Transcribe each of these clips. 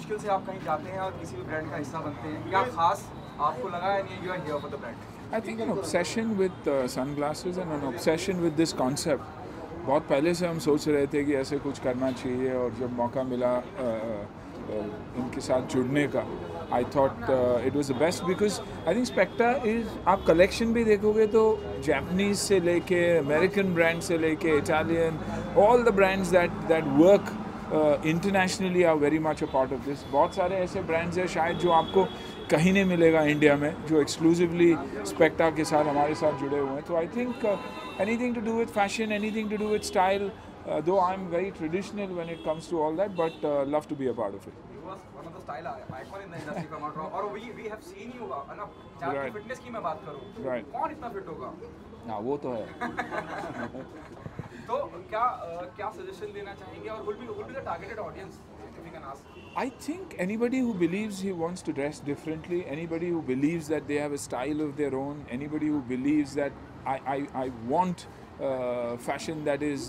मुश्किल से आप कहीं जाते हैं और किसी भी ब्रांड का हिस्सा बनते हैं, क्या खास आपको लगा है नहीं you are here for the brand? I think an obsession with sunglasses and an obsession with this concept. बहुत पहले से हम सोच रहे थे कि ऐसे कुछ करना चाहिए और जब मौका मिला इनके साथ जुड़ने का I thought it was the best because I think Specta is आप कलेक्शन भी देखोगे तो जापानीज से लेके अमेरिकन ब्रांड से लेके Italian all the brands that work internationally are very much a part of this. बहुत सारे ऐसे ब्रांड्स हैं शायद जो आपको कहीं नहीं मिलेगा इंडिया में जो एक्सक्लूसिवली स्पेक्टा के साथ हमारे साथ जुड़े हुए हैं. तो I think anything to do with fashion, anything to do with style, though I'm very traditional when it comes to all that, but love to be a part of it. You was one of the style icon in the industry if I'm not wrong. और we have seen you है ना, चाहे Right. Fitness की मैं बात करूँ, Right. कौन इतना फिट होगा? हाँ वो तो है. तो क्या सजेशन देना चाहेंगे और would be the targeted audience if you can ask? I think anybody who believes he wants to dress differently, anybody who believes that they have a style of their own, anybody who believes that I want fashion that is,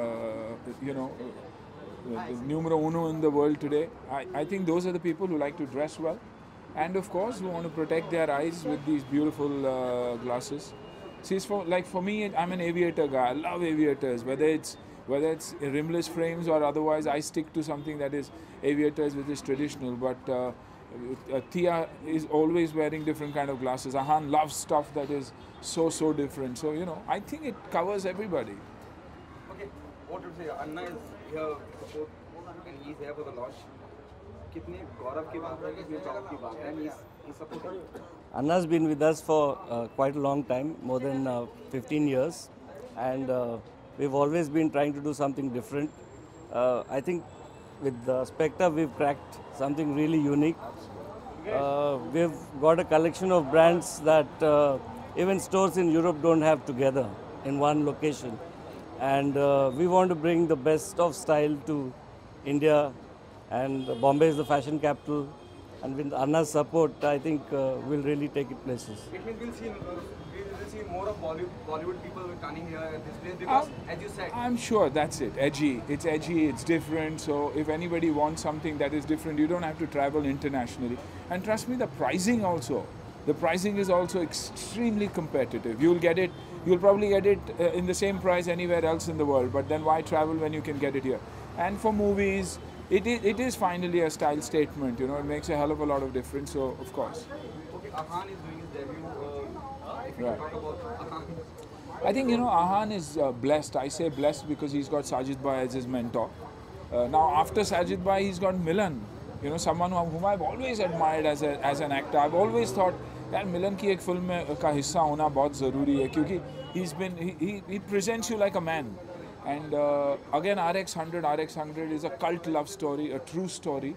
numero uno in the world today. I think those are the people who like to dress well and of course who want to protect their eyes with these beautiful glasses. See, for me, I'm an aviator guy. I love aviators, whether it's rimless frames or otherwise. I stick to something that is aviators, which is traditional. But Tia is always wearing different kind of glasses. Ahan loves stuff that is so different. So I think it covers everybody. Okay, what would you say? Anna is here to support and he's here for the launch. कितने गौरव की बात है, कितने proud की बात है, and he's supporting. Anna's been with us for quite a long time, more than 15 years, and we've always been trying to do something different. I think with the Specta we've cracked something really unique. We've got a collection of brands that even stores in Europe don't have together in one location, and we want to bring the best of style to India, and Bombay is the fashion capital. And with Anna's support, I think we'll really take it places. It means we'll see more of Bollywood people coming here at this place because, as you said, I'm sure that's it. Edgy. It's edgy. It's different. So if anybody wants something that is different, you don't have to travel internationally. And trust me, the pricing also. The pricing is also extremely competitive. You'll probably get it in the same price anywhere else in the world. But then why travel when you can get it here? And for movies, it is finally a style statement. It makes a hell of a lot of difference. So of course. okay, Ahan is doing his debut. If you Right. talk about Ahan, I think Ahan is blessed. I say blessed because he's got Sajid Bhai as his mentor. Now after Sajid Bhai, he's got Milan. Someone whom I've always admired as an actor. I've always thought यार मिलन की एक film का हिस्सा होना बहुत ज़रूरी है क्योंकि he presents you like a man. And again, RX100 is a cult love story, a true story.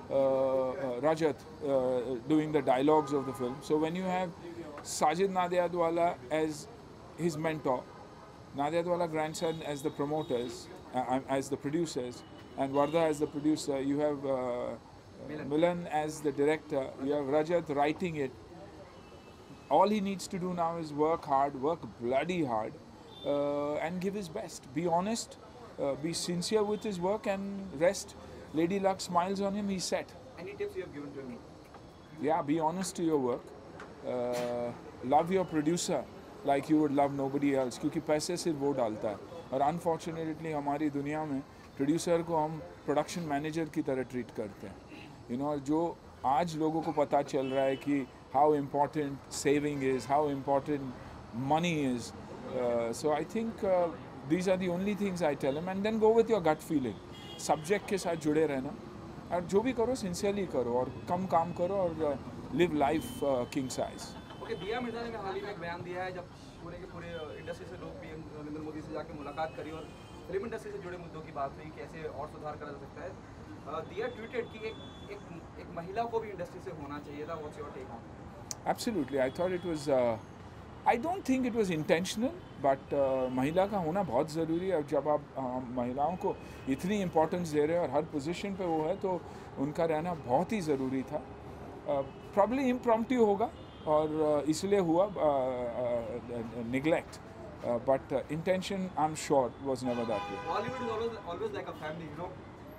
Rajat doing the dialogues of the film. So when you have Sajid Nadiadwala as his mentor, Nadiadwala grandson as the promoters, as the producers, and Vardha as the producer, you have Milan as the director, you have Rajat writing it. All he needs to do now is work hard, work bloody hard, and give his best. Be honest, be sincere with his work, and rest. Lady Luck smiles on him, he's set. any tips you have given to me? Yeah, be honest to your work. Love your producer like you would love nobody else. क्योंकि पैसे सिर्फ वो डालता है और unfortunately हमारी दुनिया में प्रोड्यूसर को हम प्रोडक्शन मैनेजर की तरह ट्रीट करते हैं. और जो आज लोगों को पता चल रहा है कि how important saving is, how important money is. So I think these are the only things I tell him, and then go with your gut feeling. Subject के साथ जुड़े रहना और जो भी करो सिंसियरली करो और कम काम करो और live life king size. Okay, दिया मिर्जा ने हाल ही में एक बयान दिया है जब पूरे के पूरे इंडस्ट्री से लोग पीएम नरेंद्र मोदी से जाके मुलाकात करी और फिल्म इंडस्ट्री से जुड़े मुद्दों की बात हुई कैसे और सुधार करा जा सकता है. दिया ट्वीटेड कि एक महिला को भी इंडस्ट्री से होना चाहिए था. What's your take on? Absolutely, I thought it was. I don't think it was intentional, but महिला का होना बहुत ज़रूरी है. और जब आप महिलाओं को इतनी इम्पोर्टेंस दे रहे हैं और हर पोजीशन पे वो है तो उनका रहना बहुत ही ज़रूरी था. Probably impromptu होगा और इसलिए हुआ neglect, but intention I'm sure was never that way. Bollywood is always like a family,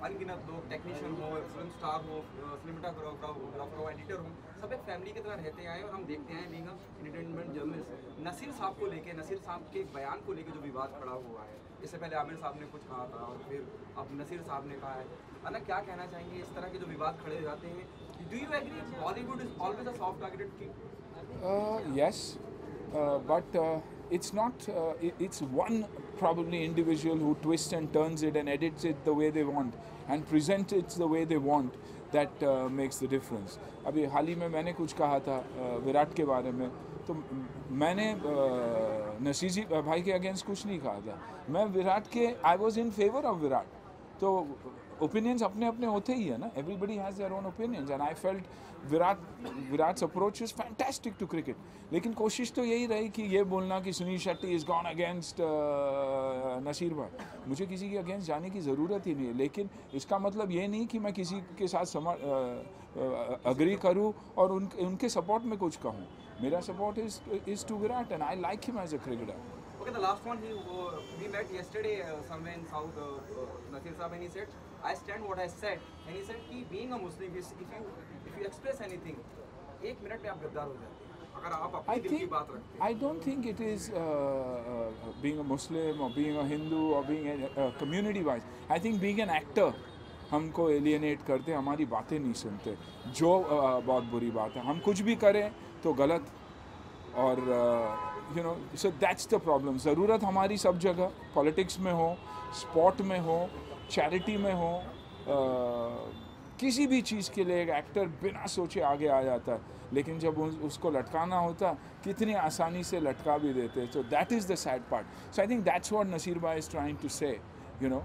अनगिनत लोग, टेक्नीशियन हो, फिल्म स्टार हो, सिनेमाटोग्राफर हो, एडिटर हो, सब एक फैमिली की तरह रहते आए और हम देखते हैं बीइंग एंटरटेनमेंट जर्नलिस्ट। नसीर साहब को लेके, नसीर साहब के बयान को लेके जो विवाद खड़ा हुआ है, इससे पहले आमिर साहब ने कुछ कहा था और फिर अब नसीर साहब ने कहा है। अन्ना, क्या कहना चाहेंगे इस तरह के जो विवाद खड़े हो जाते हैं? Do you agree Bollywood is always a soft targeted king? Yes, but it's not. It's one probably individual who twists and turns it and edits it the way they want and presents it the way they want that makes the difference. अभी हाल ही में मैंने कुछ कहा था विराट के बारे में, तो मैंने नसीर जी भाई के अगेंस्ट कुछ नहीं कहा था। मैं विराट के I was in favour of Virat. तो ओपिनियंस अपने अपने होते ही है ना, everybody has their own opinions and I felt Virat's approach is fantastic to cricket. लेकिन कोशिश तो यही रही कि ये बोलना कि Suniel Shetty is gone against Naseer भाई। मुझे किसी के अगेंस्ट जाने की ज़रूरत ही नहीं है, लेकिन इसका मतलब ये नहीं कि मैं किसी के साथ अग्री करूँ और उनके सपोर्ट में कुछ कहूँ। मेरा support is to Virat and I like him as a cricketer. Okay, the last one we met yesterday somewhere in South, Nasir Saab, and he said, I stand what I said, and he said कि being a Muslim, if you express anything, एक minute में आप गद्दार हो जाते हैं अगर आप अपनी दिल की बात रखते हैं। I don't think it is being a Muslim or being a Hindu or being a community wise. I think being an actor हमको एलियनेट करते, हमारी बातें नहीं सुनते, जो बहुत बुरी बात है। हम कुछ भी करें तो गलत, और you know, so that's the problem. ज़रूरत हमारी सब जगह, पॉलिटिक्स में हो, स्पोर्ट में हो, चैरिटी में हो, किसी भी चीज़ के लिए एक एक्टर बिना सोचे आगे आ जाता है, लेकिन जब उसको लटकाना होता कितनी आसानी से लटका भी देते। So that is the sad part. So I think that's what Naseer भाई is trying to say, you know,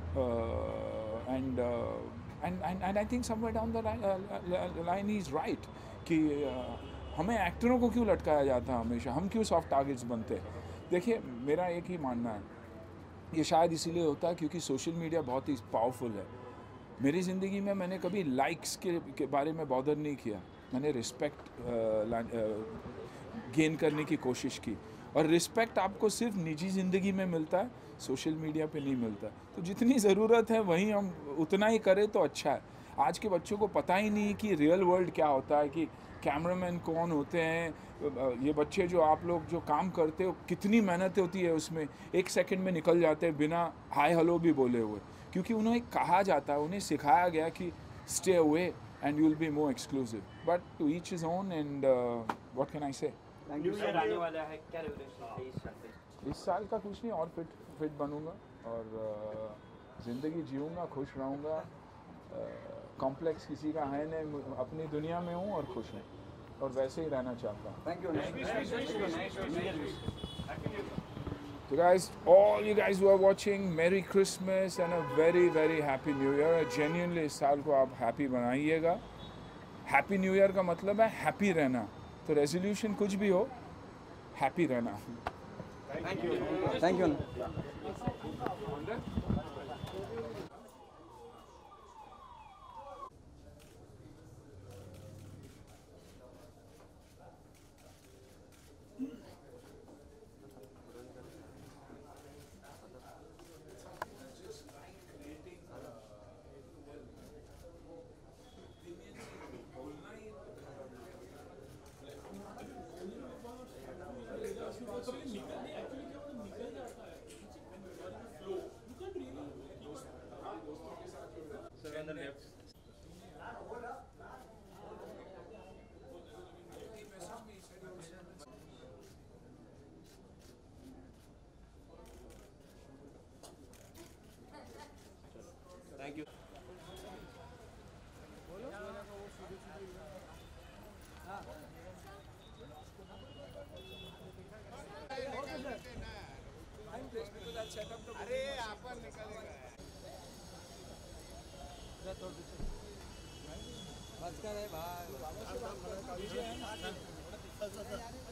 and I think somewhere down the line he is right कि हमें एक्टरों को क्यों लटकाया जाता है हमेशा, हम क्यों सॉफ्ट टारगेट्स बनते हैं। देखिए, मेरा एक ही मानना है, ये शायद इसीलिए होता है क्योंकि सोशल मीडिया बहुत ही पावरफुल है। मेरी ज़िंदगी में मैंने कभी लाइक्स के बारे में बॉदर नहीं किया, मैंने रिस्पेक्ट गेन करने की कोशिश की, और रिस्पेक्ट आपको सिर्फ निजी ज़िंदगी में मिलता है, सोशल मीडिया पे नहीं मिलता। तो जितनी ज़रूरत है वहीं हम उतना ही करें तो अच्छा है। आज के बच्चों को पता ही नहीं कि रियल वर्ल्ड क्या होता है, कि कैमरामैन कौन होते हैं। ये बच्चे जो आप लोग जो काम करते हो, कितनी मेहनत होती है उसमें, एक सेकंड में निकल जाते हैं बिना हाय हेलो भी बोले हुए, क्योंकि उन्हें कहा जाता है, उन्हें सिखाया गया कि stay away and you will be more exclusive. But to each his own, and what can I say. New year आने वाला है, क्या रेवोल्यूशन है इस साल पे? इस साल का कुछ नहीं, और फिट बनूंगा और ज़िंदगी जीऊँगा, खुश रहूँगा। कॉम्प्लेक्स किसी का है नहीं, अपनी दुनिया में हूँ और खुश हूँ, और वैसे ही रहना चाहता हूँ। Thank you. So guys, all you guys who are watching, Merry Christmas and a very very Happy New Year. Genuinely इस साल को आप हैप्पी बनाइएगा। हैप्पी न्यू ईयर का मतलब है हैप्पी रहना, तो रेजोल्यूशन कुछ भी हो, हैप्पी रहना। Thank you. Thank you. अरे आपण निकालेगा बस कर भाई।